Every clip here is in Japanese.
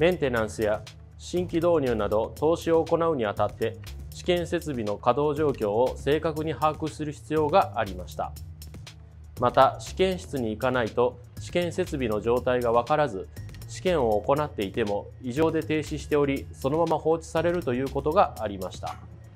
メンテナンスや新規導入など投資を行うにあたって試験設備の稼働状況を正確に把握する必要がありました。また試験室に行かないと試験設備の状態が分からず、試験を行っていても異常で停止しており、そのまま放置されるということがありました。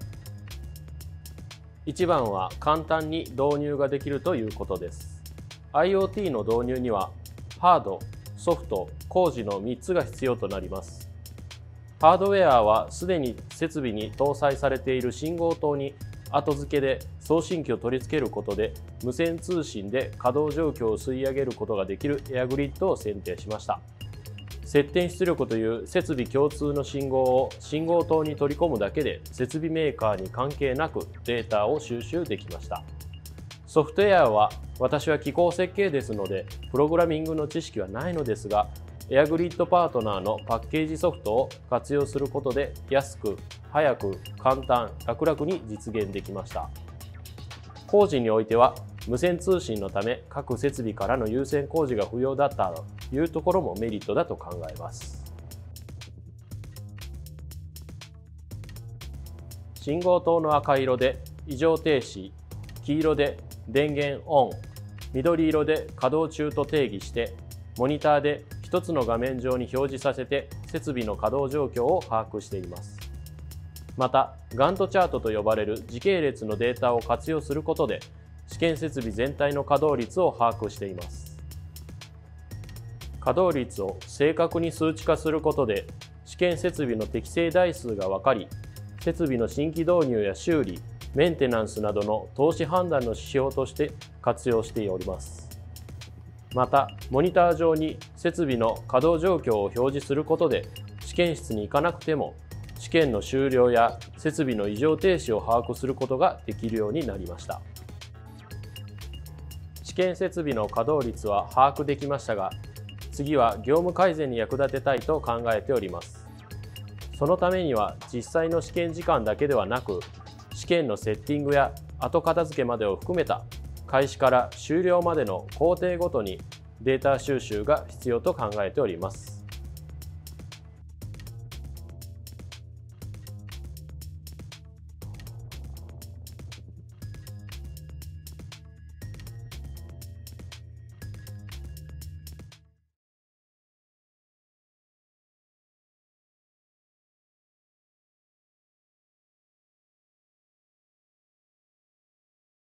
一番は簡単に導入ができるということです。IoT の導入にはハード、ソフト、工事の3つが必要となります。ハードウェアはすでに設備に搭載されている信号灯に後付けで送信機を取り付けることで無線通信で稼働状況を吸い上げることができるエアグリッドを選定しました。接点出力という設備共通の信号を信号灯に取り込むだけで設備メーカーに関係なくデータを収集できました。ソフトウェアは私は機構設計ですのでプログラミングの知識はないのですが、エアグリッドパートナーのパッケージソフトを活用することで安く、早く、簡単、楽々に実現できました。工事においては無線通信のため各設備からの優先工事が不要だったというところもメリットだと考えます。信号灯の赤色で異常停止、黄色で電源オン、緑色で稼働中と定義して、モニターで一つの画面上に表示させて設備の稼働状況を把握しています。また、ガントチャートと呼ばれる時系列のデータを活用することで、試験設備全体の稼働率を把握しています。稼働率を正確に数値化することで、試験設備の適正台数が分かり、設備の新規導入や修理、メンテナンスなどの投資判断の指標として活用しております。また、モニター上に設備の稼働状況を表示することで、試験室に行かなくても、試験の終了や設備の異常停止を把握することができるようになりました。試験設備の稼働率は把握できましたが、次は業務改善に役立てたいと考えております。そのためには実際の試験時間だけではなく、試験のセッティングや後片付けまでを含めた開始から終了までの工程ごとにデータ収集が必要と考えております。